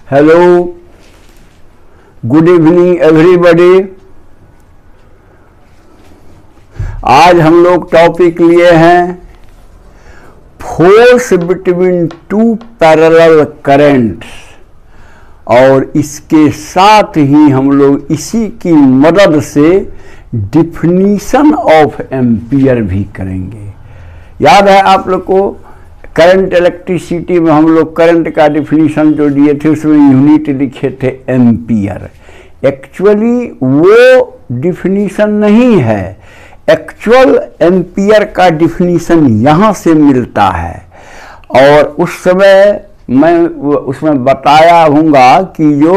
Hello, good evening everybody. आज हम लोग टॉपिक लिए हैं force between two parallel currents, और इसके साथ ही हम लोग इसी की मदद से डिफिनीशन ऑफ एम्पियर भी करेंगे। याद है आप लोग को, करंट इलेक्ट्रिसिटी में हम लोग करंट का डिफिनीशन जो दिए थे उसमें यूनिट लिखे थे एम्पियर। एक्चुअली वो डिफिनीशन नहीं है, एक्चुअल एम्पियर का डिफिनीशन यहाँ से मिलता है। और उस समय मैं उसमें बताया हूँगा कि जो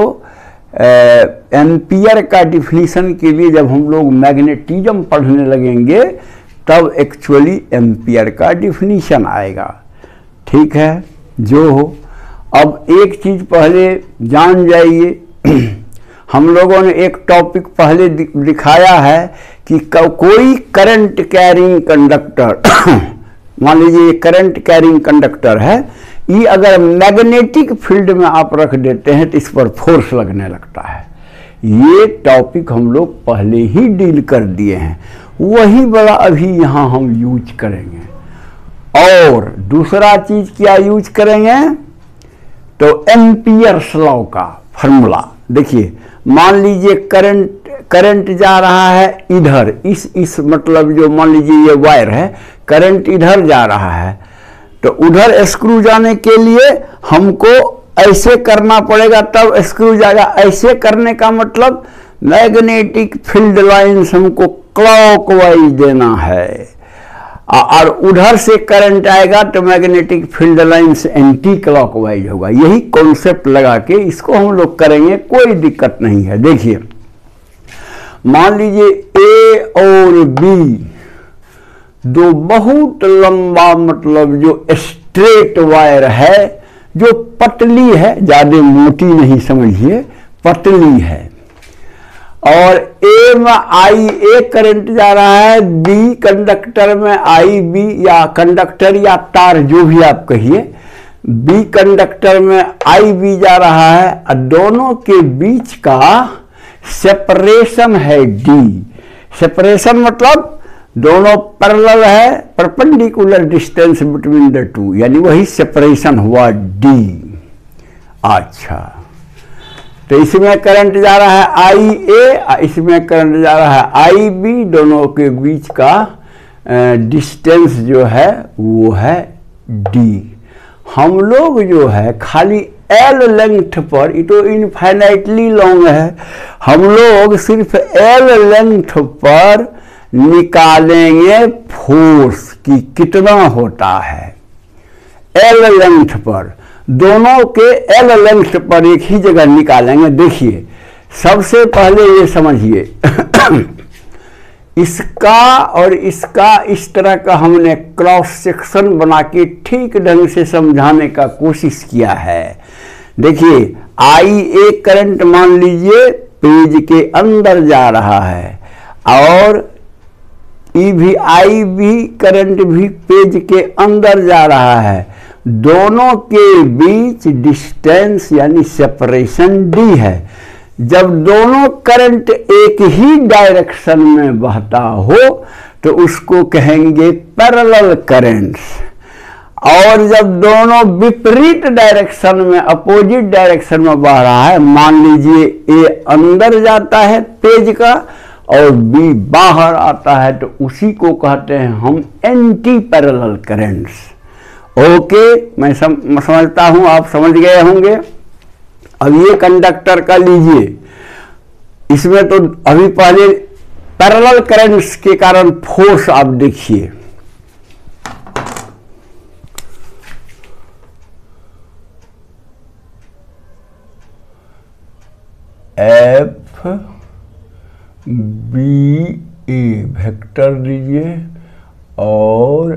एम्पियर का डिफिनीशन के लिए जब हम लोग मैग्नेटिज्म पढ़ने लगेंगे तब एक्चुअली एम्पियर का डिफिनीशन आएगा। ठीक है, जो हो। अब एक चीज़ पहले जान जाइए, हम लोगों ने एक टॉपिक पहले दिखाया है कि कोई करंट कैरिंग कंडक्टर मान लीजिए ये करंट कैरिंग कंडक्टर है, ये अगर मैग्नेटिक फील्ड में आप रख देते हैं तो इस पर फोर्स लगने लगता है। ये टॉपिक हम लोग पहले ही डील कर दिए हैं, वही बड़ा अभी यहाँ हम यूज करेंगे। और दूसरा चीज क्या यूज करेंगे, तो एम्पियर्स लॉ का फॉर्मूला। देखिए, मान लीजिए करंट जा रहा है इधर, इस मतलब जो मान लीजिए ये वायर है, करंट इधर जा रहा है, तो उधर स्क्रू जाने के लिए हमको ऐसे करना पड़ेगा, तब स्क्रू जाएगा। ऐसे करने का मतलब मैग्नेटिक फील्ड लाइंस हमको क्लॉकवाइज देना है, और उधर से करंट आएगा तो magnetic field lines anti clockwise होगा। यही कॉन्सेप्ट लगा के इसको हम लोग करेंगे, कोई दिक्कत नहीं है। देखिए, मान लीजिए ए और बी दो बहुत लंबा मतलब जो स्ट्रेट वायर है, जो पतली है, ज्यादा मोटी नहीं समझिए, पतली है। और ए में आई ए करंट जा रहा है, बी कंडक्टर में आई बी, या कंडक्टर या तार जो भी आप कहिए, बी कंडक्टर में आई बी जा रहा है, और दोनों के बीच का सेपरेशन है डी। सेपरेशन मतलब दोनों पैरेलल है, perpendicular distance between the two, यानी वही सेपरेशन हुआ डी। अच्छा, तो इसमें करंट जा रहा है आई ए, इसमें करंट जा रहा है आई बी, दोनों के बीच का डिस्टेंस जो है वो है डी। हम लोग जो है खाली एल लेंथ पर, ये तो इनफाइनाइटली लॉन्ग है, हम लोग सिर्फ एल लेंथ पर निकालेंगे फोर्स की कितना होता है। एल लेंथ पर, दोनों के एल लेंथ पर एक ही जगह निकालेंगे। देखिए, सबसे पहले ये समझिए इसका और इसका इस तरह का हमने क्रॉस सेक्शन बना के ठीक ढंग से समझाने का कोशिश किया है। देखिए, आई ए करंट मान लीजिए पेज के अंदर जा रहा है, और ई भी आई भी करंट भी पेज के अंदर जा रहा है। दोनों के बीच डिस्टेंस यानी सेपरेशन डी है। जब दोनों करंट एक ही डायरेक्शन में बहता हो तो उसको कहेंगे पैरेलल करंट्स, और जब दोनों विपरीत डायरेक्शन में, अपोजिट डायरेक्शन में बह रहा है, मान लीजिए ए अंदर जाता है पेज का और बी बाहर आता है, तो उसी को कहते हैं हम एंटी पैरेलल करंट्स। ओके, मैं समझता हूं आप समझ गए होंगे। अब ये कंडक्टर का लीजिए, इसमें तो अभी पहले पैरेलल करंट्स के कारण फोर्स आप देखिए, एफ बी ए वेक्टर दीजिए, और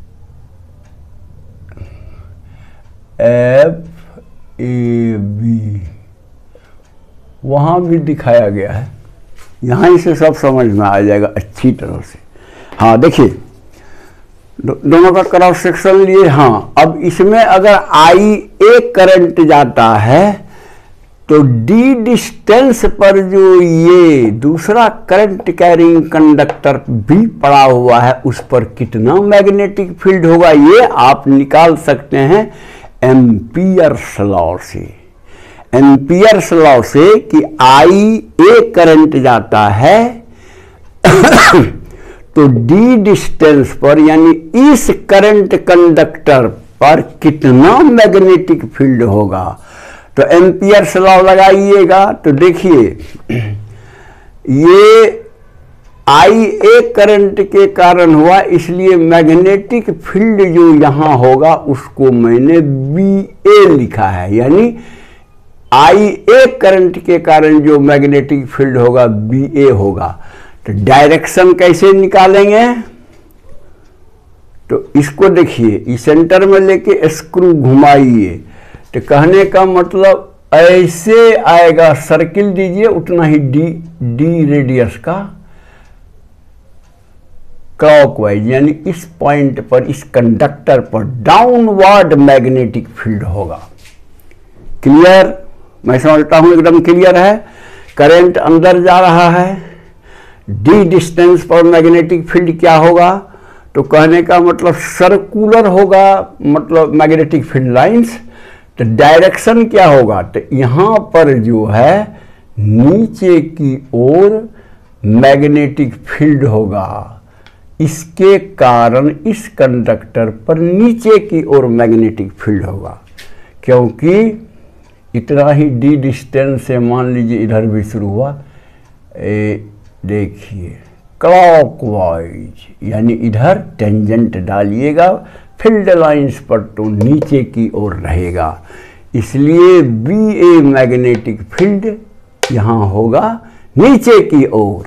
एफ ए बी वहाँ भी दिखाया गया है। यहाँ इसे सब समझ में आ जाएगा अच्छी तरह से। हाँ, देखिए दोनों का क्रॉस सेक्शन लिए। हाँ, अब इसमें अगर आई ए करंट जाता है तो डी डिस्टेंस पर जो ये दूसरा करंट कैरिंग कंडक्टर भी पड़ा हुआ है उस पर कितना मैग्नेटिक फील्ड होगा, ये आप निकाल सकते हैं एम्पियर्स लॉ से। एम्पियर्स लॉ से कि आई ए करंट जाता है तो डी डिस्टेंस पर यानी इस करंट कंडक्टर पर कितना मैग्नेटिक फील्ड होगा। तो एम्पियर्स लॉ लगाइएगा तो देखिए ये आई ए करंट के कारण हुआ, इसलिए मैग्नेटिक फील्ड जो यहां होगा उसको मैंने बी ए लिखा है, यानी आई ए करंट के कारण जो मैग्नेटिक फील्ड होगा बी ए होगा। तो डायरेक्शन कैसे निकालेंगे, तो इसको देखिए इस सेंटर में लेके स्क्रू घुमाइए, तो कहने का मतलब ऐसे आएगा, सर्किल दीजिए उतना ही डी रेडियस का क्लॉकवाइज, यानी इस पॉइंट पर इस कंडक्टर पर डाउनवर्ड मैग्नेटिक फील्ड होगा। क्लियर, मैं समझता हूं एकदम क्लियर है। करंट अंदर जा रहा है, डी डिस्टेंस पर मैग्नेटिक फील्ड क्या होगा, तो कहने का मतलब सर्कुलर होगा, मतलब मैग्नेटिक फील्ड लाइंस। तो डायरेक्शन क्या होगा, तो यहां पर जो है नीचे की ओर मैग्नेटिक फील्ड होगा, इसके कारण इस कंडक्टर पर नीचे की ओर मैग्नेटिक फील्ड होगा, क्योंकि इतना ही डी डिस्टेंस से मान लीजिए इधर भी शुरू हुआ, देखिए क्लॉकवाइज, यानी इधर टेंजेंट डालिएगा फील्ड लाइंस पर तो नीचे की ओर रहेगा, इसलिए बी ए मैग्नेटिक फील्ड यहां होगा नीचे की ओर।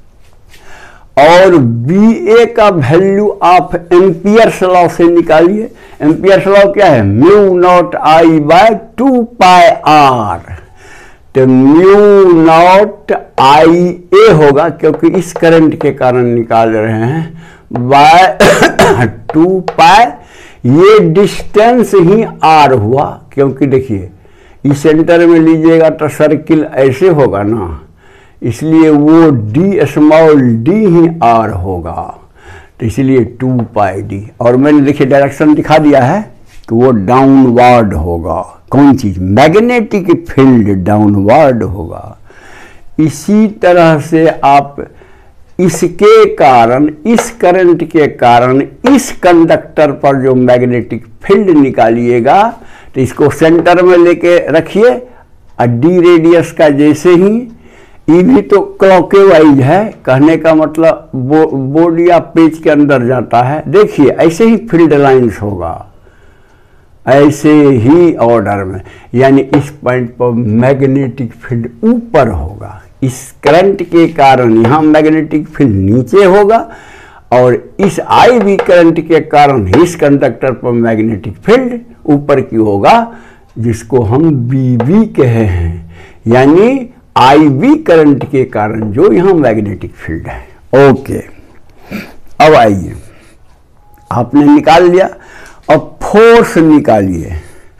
और बी ए का वैल्यू आप एम्पियर्स लॉ से निकालिए। एम्पियर्स लॉ क्या है, mu naught I by 2 pi R. तो म्यू नॉट आई ए होगा, क्योंकि इस करंट के कारण निकाल रहे हैं, बाय 2 पाई, ये डिस्टेंस ही आर हुआ, क्योंकि देखिए इस सेंटर में लीजिएगा तो सर्किल ऐसे होगा ना, इसलिए वो डी स्मॉल डी ही आर होगा, तो इसलिए 2 पाई डी। और मैंने देखिए डायरेक्शन दिखा दिया है कि वो डाउनवर्ड होगा, कौन चीज, मैग्नेटिक फील्ड डाउनवर्ड होगा। इसी तरह से आप इसके कारण, इस करंट के कारण इस कंडक्टर पर जो मैग्नेटिक फील्ड निकालिएगा, तो इसको सेंटर में लेके रखिए, डी रेडियस का जैसे ही, ये भी तो क्लॉकवाइज है, कहने का मतलब बोर्ड या पेज के अंदर जाता है, देखिए ऐसे ही फील्ड लाइंस होगा, ऐसे ही ऑर्डर में, यानी इस पॉइंट पर मैग्नेटिक फील्ड ऊपर होगा, इस करंट के कारण यहां मैग्नेटिक फील्ड नीचे होगा, और इस आई वी करंट के कारण इस कंडक्टर पर मैग्नेटिक फील्ड ऊपर की होगा, जिसको हम बीवी कहे हैं, यानी आई वी करंट के कारण जो यहां मैग्नेटिक फील्ड है। ओके, अब आइए, आपने निकाल लिया, अब फोर्स निकालिए।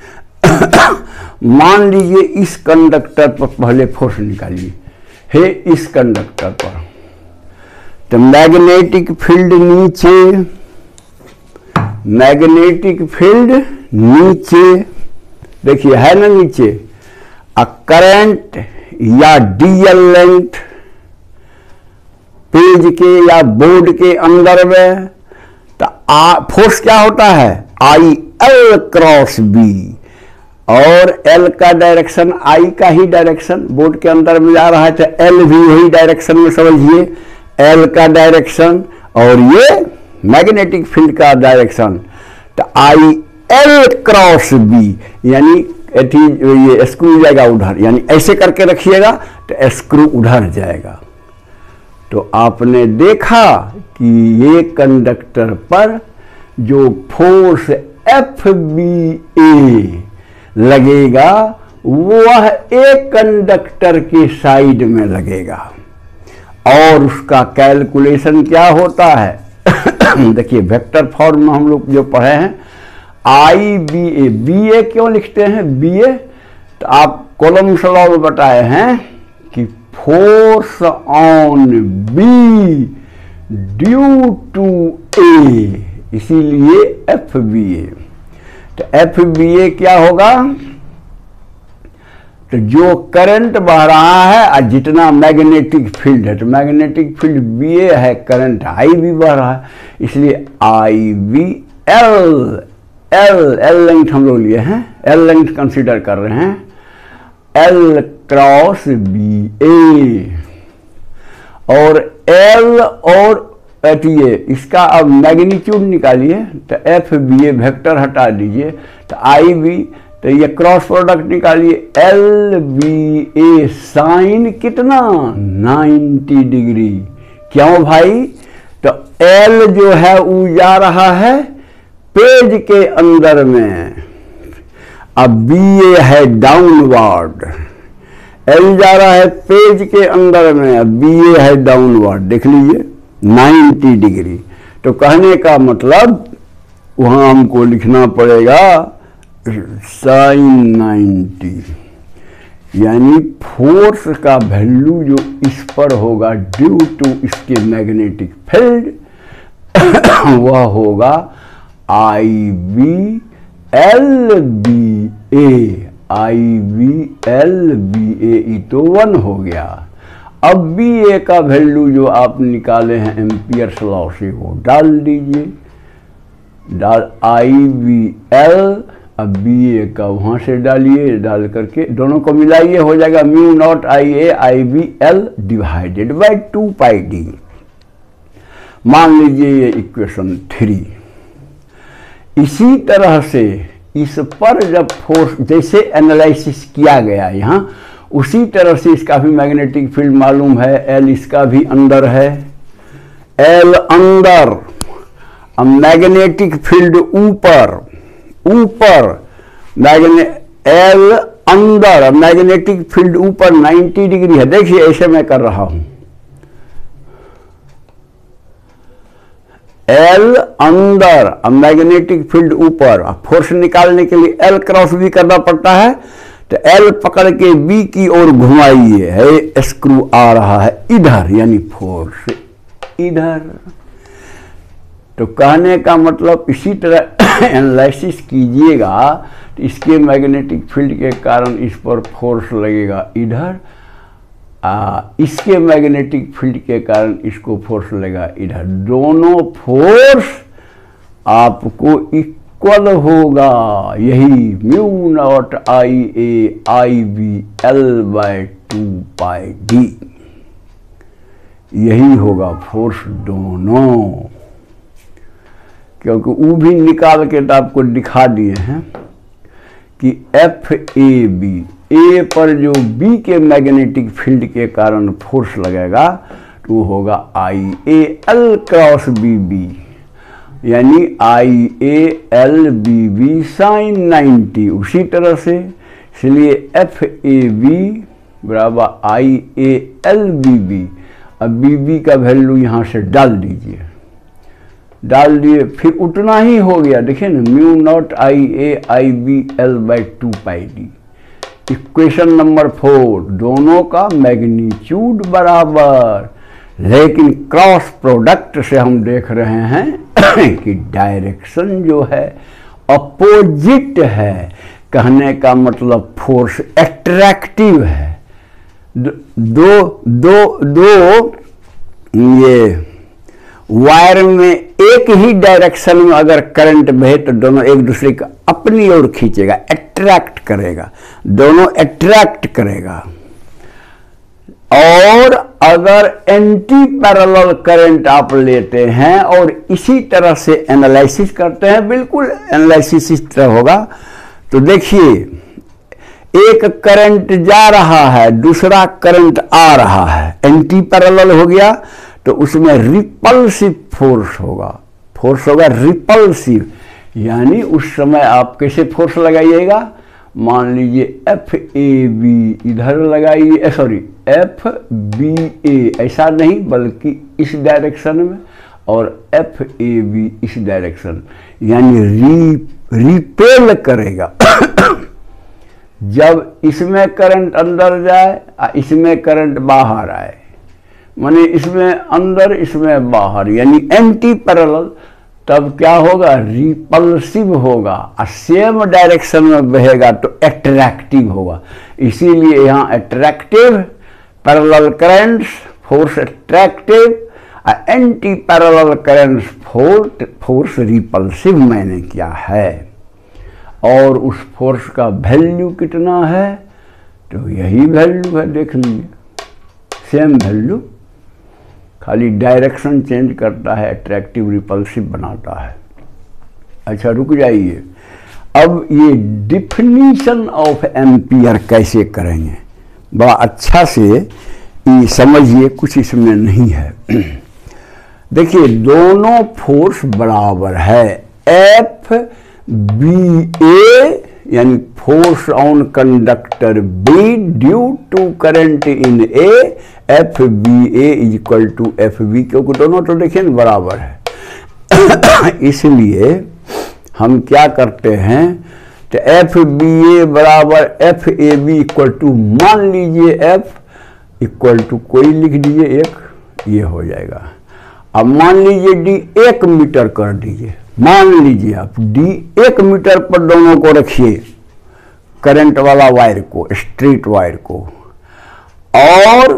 मान लीजिए इस कंडक्टर पर पहले फोर्स निकालिए, है इस कंडक्टर पर, तो मैग्नेटिक फील्ड नीचे, मैग्नेटिक फील्ड नीचे, देखिए है ना नीचे, करंट या डीएल लेंथ पेज के या बोर्ड के अंदर में, तो फोर्स क्या होता है, आई एल क्रॉस बी, और एल का डायरेक्शन आई का ही डायरेक्शन, बोर्ड के अंदर में जा रहा है तो एल भी वही डायरेक्शन में समझिए, एल का डायरेक्शन और ये मैग्नेटिक फील्ड का डायरेक्शन, तो आई एल क्रॉस बी, यानी ये स्क्रू जाएगा उधर, यानी ऐसे करके रखिएगा तो स्क्रू उधर जाएगा। तो आपने देखा कि ये कंडक्टर पर जो फोर्स एफ बी ए लगेगा वह एक कंडक्टर के साइड में लगेगा, और उसका कैलकुलेशन क्या होता है देखिए वेक्टर फॉर्म में हम लोग जो पढ़े हैं, आई बी ए, बी ए क्यों लिखते हैं बी ए, तो आप कॉलम्स लॉ में बताए हैं कि force on B due to A, इसीलिए एफ बी ए। तो एफ बी ए क्या होगा, तो जो करंट बह रहा है और जितना मैग्नेटिक फील्ड है, तो मैग्नेटिक फील्ड बी ए है, करंट आई भी बह रहा है, इसलिए I B L, L length हम लोग लिए हैं, एल लेंथ कंसीडर कर रहे हैं, एल क्रॉस बी ए। और एल और ये इसका अब मैग्नीट्यूड निकालिए, तो एफ बी ए वेक्टर हटा दीजिए, तो आई बी, तो ये क्रॉस प्रोडक्ट निकालिए, एल बी ए साइन कितना 90 डिग्री। क्यों भाई, तो एल जो है वो जा रहा है पेज के अंदर में, अब बी ए है डाउनवर्ड, एल जा रहा है पेज के अंदर में, अब बी ए है डाउनवर्ड, देख लीजिए 90 डिग्री। तो कहने का मतलब वहां हमको लिखना पड़ेगा साइन 90, यानी फोर्स का वैल्यू जो इस पर होगा ड्यू टू इसके मैग्नेटिक फील्ड वह होगा I B L B A, I B L B A, तो 1 हो गया। अब बी ए का वैल्यू जो आप निकाले हैं एम्पियर्स लॉ से वो डाल दीजिए, डाल आई बी एल, अब बी ए का वहाँ से डालिए, डाल करके दोनों को मिलाइए, हो जाएगा mu naught I A I B L divided by 2 pi D. मान लीजिए ये इक्वेशन 3। इसी तरह से इस पर जब फोर्स जैसे एनालिसिस किया गया यहाँ, उसी तरह से इसका भी मैग्नेटिक फील्ड मालूम है, एल इसका भी अंदर है, एल अंदर, अब मैग्नेटिक फील्ड ऊपर, एल अंदर, मैग्नेटिक फील्ड ऊपर 90 डिग्री है। देखिए ऐसे मैं कर रहा हूं, एल अंदर, अब मैग्नेटिक फील्ड ऊपर, फोर्स निकालने के लिए एल क्रॉस भी करना पड़ता है, तो एल पकड़ के बी की ओर घुमाइए, है स्क्रू आ रहा है इधर, यानी फोर्स इधर। तो कहने का मतलब इसी तरह एनालिसिस कीजिएगा, तो इसके मैग्नेटिक फील्ड के कारण इस पर फोर्स लगेगा इधर, इसके मैग्नेटिक फील्ड के कारण इसको फोर्स लगेगा इधर, दोनों फोर्स आपको इक्वल होगा, यही mu naught I A I B L by 2 pi D, यही होगा फोर्स दोनों। क्योंकि वो भी निकाल के तो आपको दिखा दिए हैं कि एफ ए बी, ए पर जो बी के मैग्नेटिक फील्ड के कारण फोर्स लगेगा तो वो होगा I A L cross B B, यानी I A L B B sine 90। उसी तरह से इसलिए एफ ए बी बराबर I A L B B, अब बी बी का वैल्यू यहाँ से डाल दीजिए, डाल दिए, फिर उतना ही हो गया, देखिए ना, mu naught I A I B L by 2 pi D. Equation number 4, दोनों का मैग्नीट्यूड बराबर, लेकिन क्रॉस प्रोडक्ट से हम देख रहे हैं कि डायरेक्शन जो है अपोजिट है। कहने का मतलब फोर्स एट्रैक्टिव है, दो ये वायर में एक ही डायरेक्शन में अगर करंट बहे तो दोनों एक दूसरे को अपनी ओर खींचेगा, अट्रैक्ट करेगा, दोनों अट्रैक्ट करेगा। और अगर एंटी पैरेलल करंट आप लेते हैं और इसी तरह से एनालिसिस करते हैं, बिल्कुल एनालिसिस इस तरह होगा, तो देखिए एक करंट जा रहा है, दूसरा करंट आ रहा है, एंटी पैरेलल हो गया, तो उसमें रिपल्सिव फोर्स होगा रिपल्सिव, यानी उस समय आप कैसे फोर्स लगाइएगा, मान लीजिए एफ ए बी इधर लगाइए, सॉरी एफ बी ए, ऐसा नहीं बल्कि इस डायरेक्शन में, और एफ ए बी इस डायरेक्शन, यानी रिपेल करेगा जब इसमें करंट अंदर जाए इसमें करंट बाहर आए, माने इसमें अंदर इसमें बाहर, यानी एंटी पैरेलल, तब क्या होगा, रिपल्सिव होगा। और सेम डायरेक्शन में बहेगा तो अट्रैक्टिव होगा। इसीलिए यहाँ attractive parallel currents force attractive, anti parallel currents force repulsive मैंने किया है। और उस फोर्स का वैल्यू कितना है, तो यही वैल्यू है, देख लीजिए, सेम वैल्यू, खाली डायरेक्शन चेंज करता है, अट्रैक्टिव रिपल्सिव बनाता है। अच्छा रुक जाइए, अब ये डिफिनीशन ऑफ एम्पियर कैसे करेंगे, बड़ा अच्छा से ये समझिए, कुछ इसमें नहीं है। देखिए दोनों फोर्स बराबर है, एफ बी ए यानी force on conductor B due to current in A, F B A is equal to F B, क्योंकि दोनों तो देखिए ना बराबर है। इसलिए हम क्या करते हैं, तो एफ बी ए बराबर F A B equal to, मान लीजिए एफ इक्वल टू कोई लिख दीजिए एक, ये हो जाएगा। अब मान लीजिए डी 1 मीटर कर दीजिए, मान लीजिए आप डी 1 मीटर पर दोनों को रखिए, करंट वाला वायर को, स्ट्रेट वायर को, और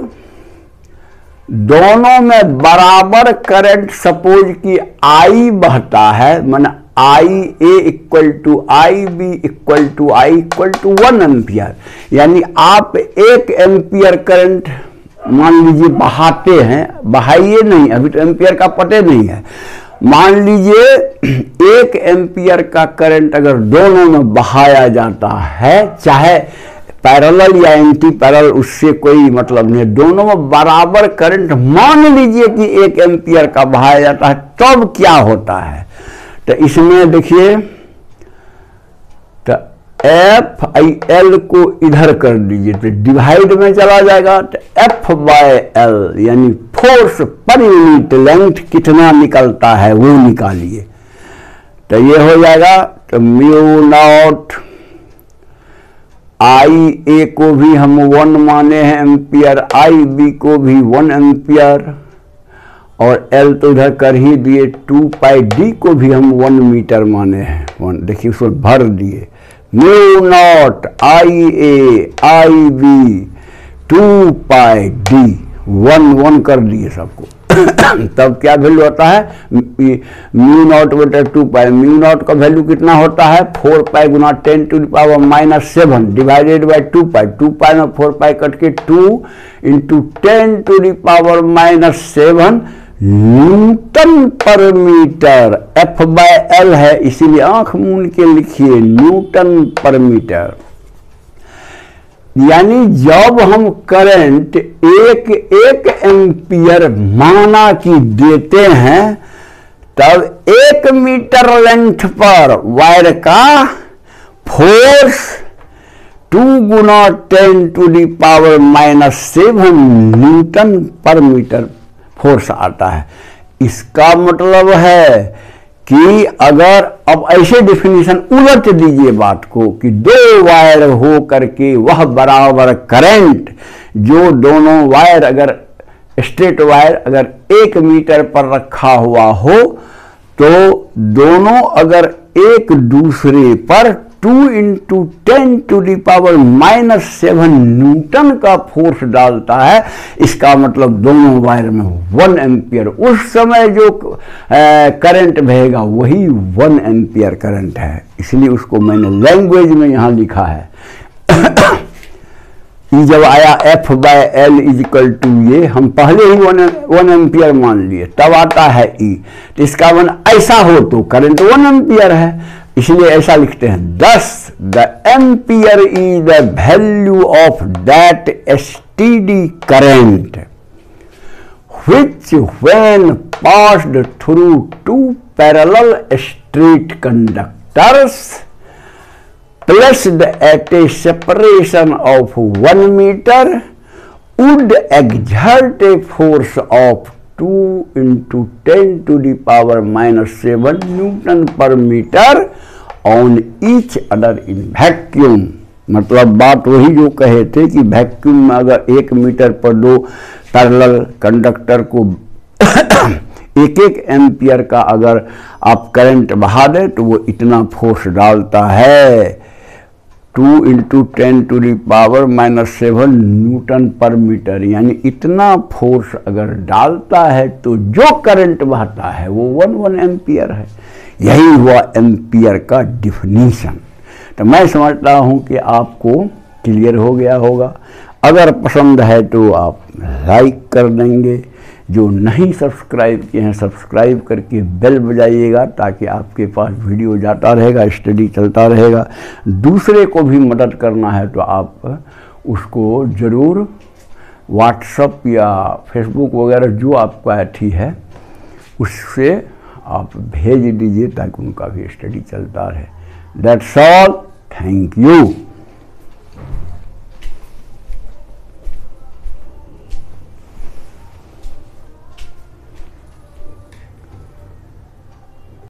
दोनों में बराबर करंट सपोज कि आई बहता है, माना I A equal to I B equal to I equal to 1 ampere, यानी आप 1 एम्पियर करंट मान लीजिए बहाते हैं, बहाइए नहीं, अभी तो एम्पियर का पते नहीं है, मान लीजिए 1 एम्पियर का करंट अगर दोनों में बहाया जाता है, चाहे पैरेलल या एंटी पैरेलल, उससे कोई मतलब नहीं, दोनों में बराबर करंट मान लीजिए कि 1 एम्पियर का बहाया जाता है, तब क्या होता है, तो इसमें देखिए, तो एफ आई एल को इधर कर दीजिए तो डिवाइड में चला जाएगा, तो एफ बाय एल यानी फोर्स पर यूनिट लेंथ कितना निकलता है वो निकालिए, तो ये हो जाएगा, तो म्यू नॉट आई ए को भी हम 1 माने हैं एम्पियर, आई बी को भी 1 एम्पियर, और एल तो इधर कर ही दिए, 2 पाई डी को भी हम 1 मीटर माने हैं, 1, देखिए उसको भर दिए, mu naught I A I B 2 pi D 1 कर दिए सबको। तब क्या वैल्यू होता है, म्यू नॉट बटे 2 पाई, म्यू नॉट का वैल्यू कितना होता है, 4 पाई गुना 10 to the power -7 divided by 2 pi, 2 pi में 4 पाई कट के 2 into 10 to the power -7 newton पर मीटर, एफ बाय एल है इसीलिए आंख मूंद के लिखिए न्यूटन पर मीटर। यानी जब हम करंट 1 एम्पियर माना कि देते हैं, तब 1 मीटर लेंथ पर वायर का फोर्स 2 गुना 10 टू द पावर -7 न्यूटन पर मीटर फोर्स आता है। इसका मतलब है कि अगर अब ऐसे डिफिनीशन उलट दीजिए बात को कि 2 वायर हो करके वह बराबर करंट, जो दोनों वायर अगर स्ट्रेट वायर अगर 1 मीटर पर रखा हुआ हो, तो दोनों अगर एक दूसरे पर 2 into 10 to the power -7 newton का फोर्स डालता है, इसका मतलब दोनों वायर में 1 एम्पियर उस समय जो करंट बहेगा वही 1 एम्पियर करंट है, इसलिए उसको मैंने लैंग्वेज में यहां लिखा है। ये जब आया F by L is equal to, ये हम पहले ही 1 एम्पियर मान लिए, तब आता है ई, तो इसका मन ऐसा हो तो करंट 1 एम्पियर है, इसलिए ऐसा लिखते हैं, thus the ampere is the value of that steady current which when passed through 2 parallel straight conductors placed at a separation of 1 meter would exert a force of 2 into 10 to the power -7 Newton per meter on each other in vacuum। मतलब बात वही जो कहे थे कि vacuum में अगर 1 metre पर 2 पैरेलल कंडक्टर को 1-1 एम्पियर का अगर आप करंट बहा दें तो वो इतना फोर्स डालता है, 2 × 10⁻⁻7 न्यूटन पर मीटर, यानी इतना फोर्स अगर डालता है तो जो करंट बहता है वो 1 एम्पियर है। यही हुआ एम्पियर का डिफिनीशन। तो मैं समझता हूँ कि आपको क्लियर हो गया होगा। अगर पसंद है तो आप लाइक कर देंगे, जो नहीं सब्सक्राइब किए हैं सब्सक्राइब करके बेल बजाइएगा ताकि आपके पास वीडियो जाता रहेगा, स्टडी चलता रहेगा। दूसरे को भी मदद करना है तो आप उसको ज़रूर व्हाट्सएप या फेसबुक वगैरह जो आपका अथी है उससे आप भेज दीजिए ताकि उनका भी स्टडी चलता रहे। That's all, thank you.